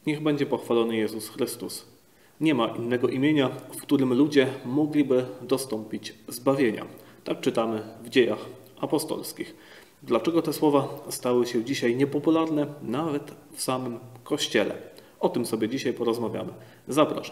Niech będzie pochwalony Jezus Chrystus. Nie ma innego imienia, w którym ludzie mogliby dostąpić zbawienia. Tak czytamy w Dziejach Apostolskich. Dlaczego te słowa stały się dzisiaj niepopularne nawet w samym Kościele? O tym sobie dzisiaj porozmawiamy. Zapraszam.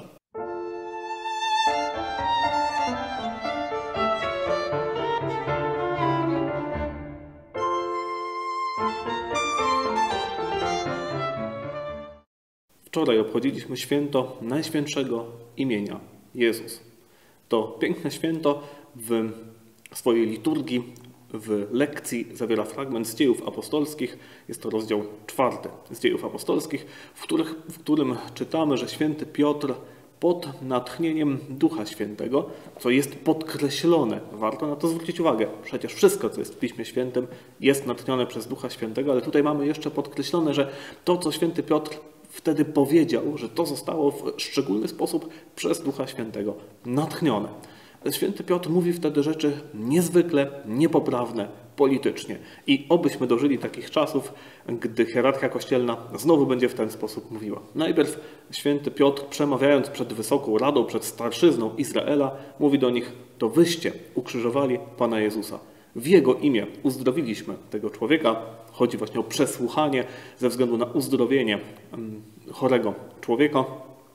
Wczoraj obchodziliśmy święto Najświętszego imienia Jezus. To piękne święto w swojej liturgii, w lekcji zawiera fragment z Dziejów Apostolskich. Jest to rozdział 4 z Dziejów Apostolskich, w którym czytamy, że święty Piotr pod natchnieniem Ducha Świętego, co jest podkreślone, warto na to zwrócić uwagę. Przecież wszystko, co jest w Piśmie Świętym, jest natchnione przez Ducha Świętego, ale tutaj mamy jeszcze podkreślone, że to, co święty Piotr wtedy powiedział, że to zostało w szczególny sposób przez Ducha Świętego natchnione. Święty Piotr mówi wtedy rzeczy niezwykle niepoprawne politycznie. I obyśmy dożyli takich czasów, gdy hierarchia kościelna znowu będzie w ten sposób mówiła. Najpierw święty Piotr, przemawiając przed Wysoką Radą, przed starszyzną Izraela, mówi do nich: to wyście ukrzyżowali Pana Jezusa. W Jego imię uzdrowiliśmy tego człowieka. Chodzi właśnie o przesłuchanie ze względu na uzdrowienie chorego człowieka.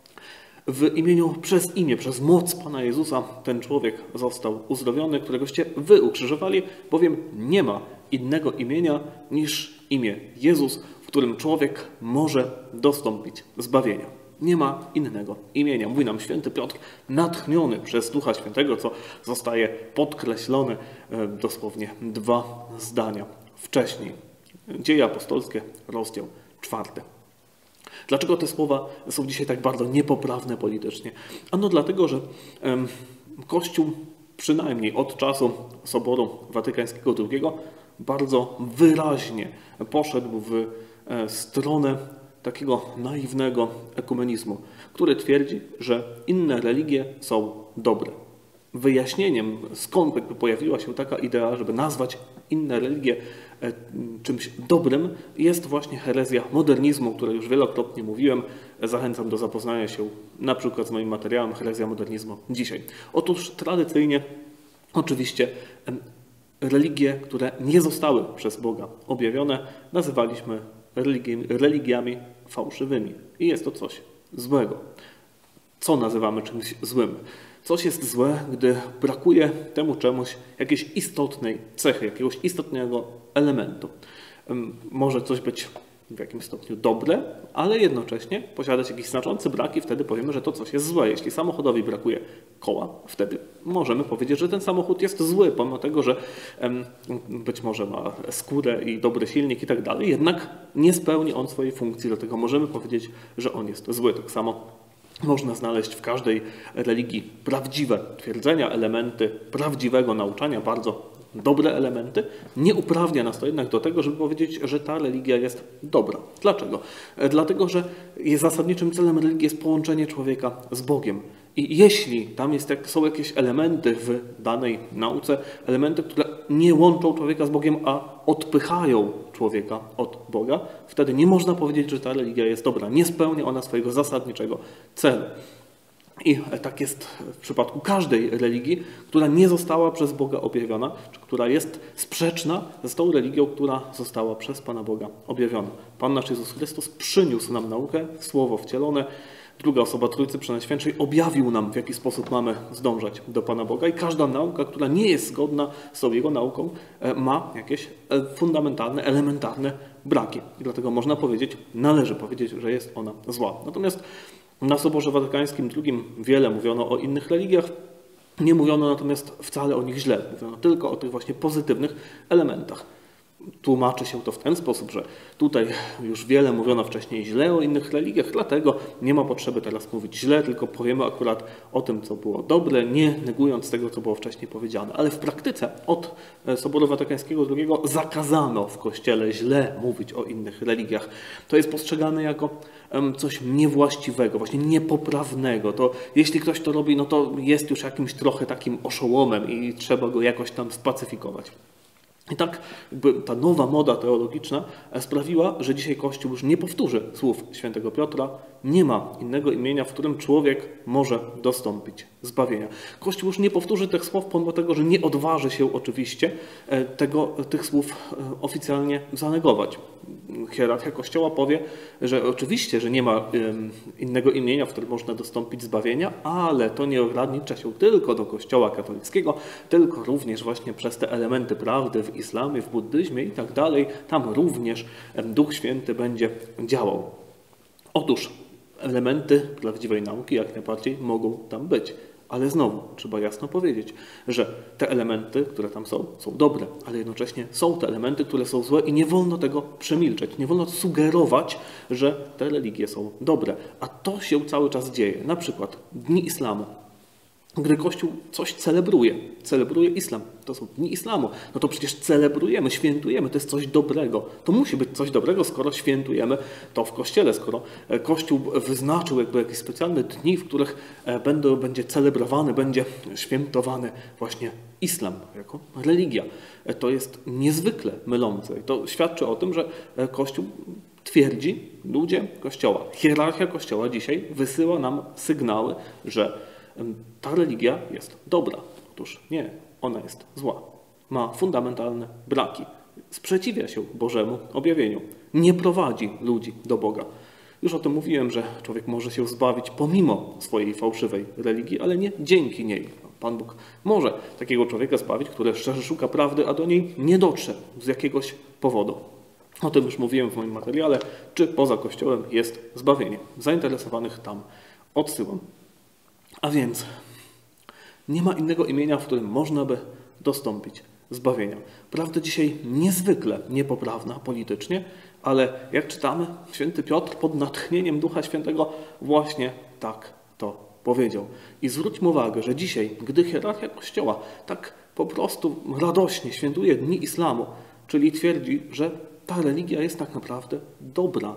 Przez imię, przez moc Pana Jezusa ten człowiek został uzdrowiony, któregoście wy ukrzyżowali, bowiem nie ma innego imienia niż imię Jezus, w którym człowiek może dostąpić zbawienia. Nie ma innego imienia. Mówi nam święty Piotr, natchniony przez Ducha Świętego, co zostaje podkreślone dosłownie 2 zdania wcześniej. Dzieje apostolskie, rozdział 4. Dlaczego te słowa są dzisiaj tak bardzo niepoprawne politycznie? Ano dlatego, że Kościół przynajmniej od czasu Soboru Watykańskiego II bardzo wyraźnie poszedł w stronę takiego naiwnego ekumenizmu, który twierdzi, że inne religie są dobre. Wyjaśnieniem, skąd pojawiła się taka idea, żeby nazwać inne religie czymś dobrym, jest właśnie herezja modernizmu, o której już wielokrotnie mówiłem. Zachęcam do zapoznania się na przykład z moim materiałem Herezja modernizmu dzisiaj. Otóż tradycyjnie oczywiście religie, które nie zostały przez Boga objawione, nazywaliśmy religiami fałszywymi. I jest to coś złego. Co nazywamy czymś złym? Coś jest złe, gdy brakuje temu czemuś jakiejś istotnej cechy, jakiegoś istotnego elementu. Może coś być w jakimś stopniu dobre, ale jednocześnie posiadać jakiś znaczący brak i wtedy powiemy, że to coś jest złe. Jeśli samochodowi brakuje koła, wtedy możemy powiedzieć, że ten samochód jest zły, pomimo tego, że być może ma skórę i dobry silnik i tak dalej, jednak nie spełni on swojej funkcji, dlatego możemy powiedzieć, że on jest zły. Tak samo można znaleźć w każdej religii prawdziwe twierdzenia, elementy prawdziwego nauczania, bardzo dobre elementy. Nie uprawnia nas to jednak do tego, żeby powiedzieć, że ta religia jest dobra. Dlaczego? Dlatego, że zasadniczym celem religii jest połączenie człowieka z Bogiem. I jeśli tam są jakieś elementy w danej nauce, elementy, które nie łączą człowieka z Bogiem, a odpychają człowieka od Boga, wtedy nie można powiedzieć, że ta religia jest dobra. Nie spełnia ona swojego zasadniczego celu. I tak jest w przypadku każdej religii, która nie została przez Boga objawiona, czy która jest sprzeczna z tą religią, która została przez Pana Boga objawiona. Pan nasz Jezus Chrystus przyniósł nam naukę, Słowo wcielone, druga osoba Trójcy Przenajświętszej objawił nam, w jaki sposób mamy zdążać do Pana Boga i każda nauka, która nie jest zgodna z tą Jego nauką, ma jakieś fundamentalne, elementarne braki. I dlatego można powiedzieć, należy powiedzieć, że jest ona zła. Natomiast na Soborze Watykańskim II wiele mówiono o innych religiach, nie mówiono natomiast wcale o nich źle. Mówiono tylko o tych właśnie pozytywnych elementach. Tłumaczy się to w ten sposób, że tutaj już wiele mówiono wcześniej źle o innych religiach, dlatego nie ma potrzeby teraz mówić źle, tylko powiemy akurat o tym, co było dobre, nie negując tego, co było wcześniej powiedziane. Ale w praktyce od Soboru Watykańskiego II zakazano w Kościele źle mówić o innych religiach. To jest postrzegane jako coś niewłaściwego, właśnie niepoprawnego. To jeśli ktoś to robi, no to jest już jakimś trochę takim oszołomem i trzeba go jakoś tam spacyfikować. I tak jakby ta nowa moda teologiczna sprawiła, że dzisiaj Kościół już nie powtórzy słów świętego Piotra. Nie ma innego imienia, w którym człowiek może dostąpić zbawienia. Kościół już nie powtórzy tych słów, pomimo tego, że nie odważy się oczywiście tych słów oficjalnie zanegować. Hierarchia Kościoła powie, że oczywiście, że nie ma innego imienia, w którym można dostąpić zbawienia, ale to nie ogranicza się tylko do Kościoła katolickiego, tylko również właśnie przez te elementy prawdy w islamie, w buddyzmie i tak dalej. Tam również Duch Święty będzie działał. Otóż elementy prawdziwej nauki jak najbardziej mogą tam być. Ale znowu trzeba jasno powiedzieć, że te elementy, które tam są dobre, ale jednocześnie są te elementy, które są złe i nie wolno tego przemilczeć. Nie wolno sugerować, że te religie są dobre. A to się cały czas dzieje. Na przykład Dni Islamu. Gdy Kościół coś celebruje islam, to są Dni Islamu, no to przecież celebrujemy, świętujemy, to jest coś dobrego. To musi być coś dobrego, skoro świętujemy to w Kościele, skoro Kościół wyznaczył jakby jakieś specjalne dni, w których będzie celebrowany, będzie świętowany właśnie islam jako religia. To jest niezwykle mylące i to świadczy o tym, że Kościół twierdzi, ludzie Kościoła, hierarchia Kościoła dzisiaj wysyła nam sygnały, że ta religia jest dobra. Otóż nie, ona jest zła. Ma fundamentalne braki. Sprzeciwia się Bożemu objawieniu. Nie prowadzi ludzi do Boga. Już o tym mówiłem, że człowiek może się zbawić pomimo swojej fałszywej religii, ale nie dzięki niej. Pan Bóg może takiego człowieka zbawić, który szczerze szuka prawdy, a do niej nie dotrze z jakiegoś powodu. O tym już mówiłem w moim materiale, czy poza Kościołem jest zbawienie. Zainteresowanych tam odsyłam. A więc nie ma innego imienia, w którym można by dostąpić zbawienia. Prawda dzisiaj niezwykle niepoprawna politycznie, ale jak czytamy, święty Piotr pod natchnieniem Ducha Świętego właśnie tak to powiedział. I zwróćmy uwagę, że dzisiaj, gdy hierarchia Kościoła tak po prostu radośnie świętuje Dni Islamu, czyli twierdzi, że ta religia jest tak naprawdę dobra,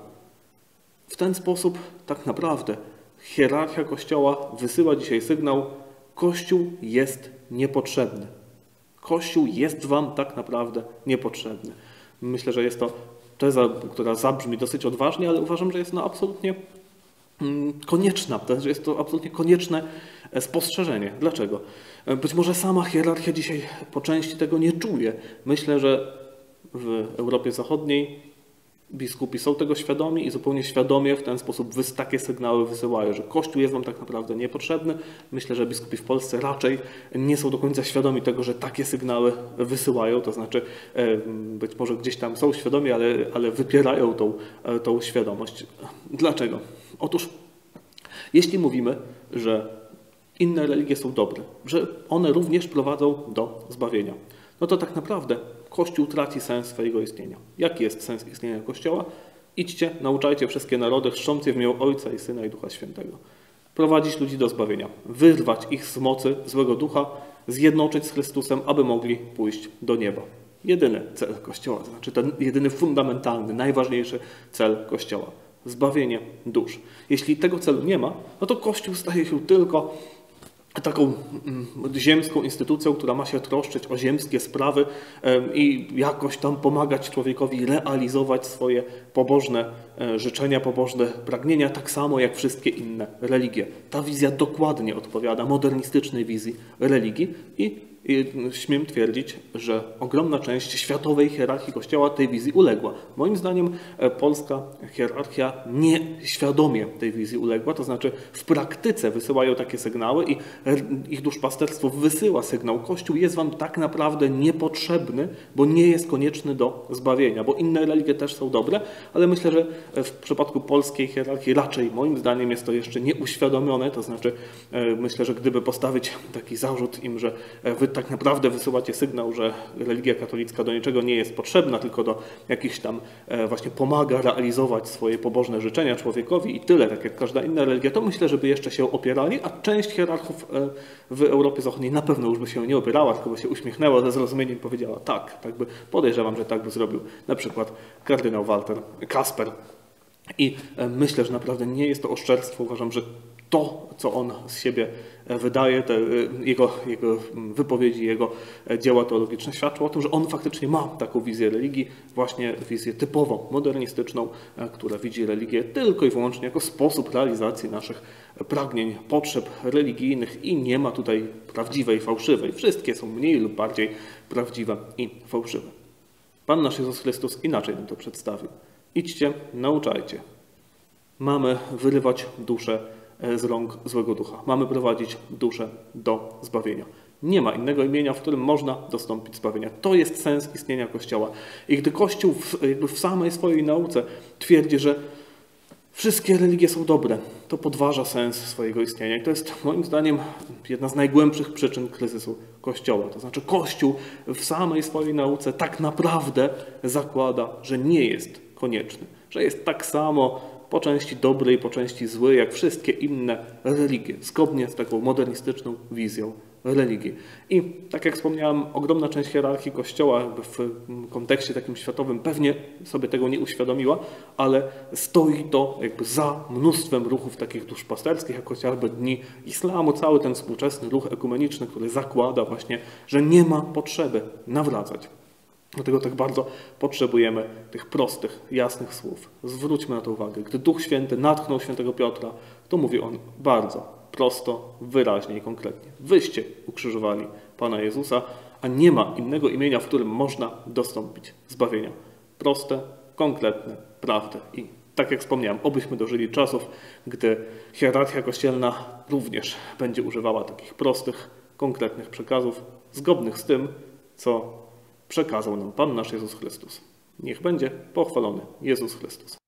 w ten sposób tak naprawdę hierarchia Kościoła wysyła dzisiaj sygnał: Kościół jest niepotrzebny. Kościół jest wam tak naprawdę niepotrzebny. Myślę, że jest to teza, która zabrzmi dosyć odważnie, ale uważam, że jest absolutnie konieczna. Że jest to absolutnie konieczne spostrzeżenie. Dlaczego? Być może sama hierarchia dzisiaj po części tego nie czuje. Myślę, że w Europie Zachodniej biskupi są tego świadomi i zupełnie świadomie w ten sposób takie sygnały wysyłają, że Kościół jest wam tak naprawdę niepotrzebny. Myślę, że biskupi w Polsce raczej nie są do końca świadomi tego, że takie sygnały wysyłają, to znaczy być może gdzieś tam są świadomi, ale wypierają tą świadomość. Dlaczego? Otóż jeśli mówimy, że inne religie są dobre, że one również prowadzą do zbawienia, no to tak naprawdę Kościół traci sens swojego istnienia. Jaki jest sens istnienia Kościoła? Idźcie, nauczajcie wszystkie narody, chrzcząc je w imię Ojca i Syna i Ducha Świętego. Prowadzić ludzi do zbawienia, wyrwać ich z mocy złego ducha, zjednoczyć z Chrystusem, aby mogli pójść do nieba. Jedyny cel Kościoła, to znaczy ten jedyny fundamentalny, najważniejszy cel Kościoła. Zbawienie dusz. Jeśli tego celu nie ma, no to Kościół staje się tylko taką ziemską instytucją, która ma się troszczyć o ziemskie sprawy i jakoś tam pomagać człowiekowi realizować swoje pobożne życzenia, pobożne pragnienia, tak samo jak wszystkie inne religie. Ta wizja dokładnie odpowiada modernistycznej wizji religii i śmiem twierdzić, że ogromna część światowej hierarchii Kościoła tej wizji uległa. Moim zdaniem polska hierarchia nieświadomie tej wizji uległa, to znaczy w praktyce wysyłają takie sygnały i ich duszpasterstwo wysyła sygnał: Kościół jest wam tak naprawdę niepotrzebny, bo nie jest konieczny do zbawienia, bo inne religie też są dobre, ale myślę, że w przypadku polskiej hierarchii raczej moim zdaniem jest to jeszcze nieuświadomione, to znaczy myślę, że gdyby postawić taki zarzut im, że wy tak naprawdę wysyłacie sygnał, że religia katolicka do niczego nie jest potrzebna, tylko do jakichś tam właśnie pomaga realizować swoje pobożne życzenia człowiekowi i tyle, tak jak każda inna religia, to myślę, żeby jeszcze się opierali, a część hierarchów w Europie Zachodniej na pewno już by się nie opierała, tylko by się uśmiechnęła ze zrozumieniem i powiedziała tak by podejrzewam, że tak by zrobił na przykład kardynał Walter Kasper. I myślę, że naprawdę nie jest to oszczerstwo. Uważam, że to, co on z siebie wydaje, jego wypowiedzi, jego dzieła teologiczne świadczą o tym, że on faktycznie ma taką wizję religii, właśnie wizję typowo modernistyczną, która widzi religię tylko i wyłącznie jako sposób realizacji naszych pragnień, potrzeb religijnych i nie ma tutaj prawdziwej, fałszywej. Wszystkie są mniej lub bardziej prawdziwe i fałszywe. Pan nasz Jezus Chrystus inaczej nam to przedstawił. Idźcie, nauczajcie. Mamy wyrywać duszę z rąk złego ducha. Mamy prowadzić duszę do zbawienia. Nie ma innego imienia, w którym można dostąpić zbawienia. To jest sens istnienia Kościoła. I gdy Kościół w samej swojej nauce twierdzi, że wszystkie religie są dobre, to podważa sens swojego istnienia. I to jest moim zdaniem jedna z najgłębszych przyczyn kryzysu Kościoła. To znaczy Kościół w samej swojej nauce tak naprawdę zakłada, że nie jest konieczny. Że jest tak samo po części dobry i po części zły, jak wszystkie inne religie, zgodnie z taką modernistyczną wizją religii. I tak jak wspomniałem, ogromna część hierarchii Kościoła w kontekście takim światowym pewnie sobie tego nie uświadomiła, ale stoi to jakby za mnóstwem ruchów takich duszpasterskich, jak chociażby Dni Islamu, cały ten współczesny ruch ekumeniczny, który zakłada właśnie, że nie ma potrzeby nawracać. Dlatego tak bardzo potrzebujemy tych prostych, jasnych słów. Zwróćmy na to uwagę. Gdy Duch Święty natchnął świętego Piotra, to mówi on bardzo prosto, wyraźnie i konkretnie. Wyście ukrzyżowali Pana Jezusa, a nie ma innego imienia, w którym można dostąpić zbawienia. Proste, konkretne, prawdy. I tak jak wspomniałem, obyśmy dożyli czasów, gdy hierarchia kościelna również będzie używała takich prostych, konkretnych przekazów, zgodnych z tym, co przekazał nam Pan nasz Jezus Chrystus. Niech będzie pochwalony Jezus Chrystus.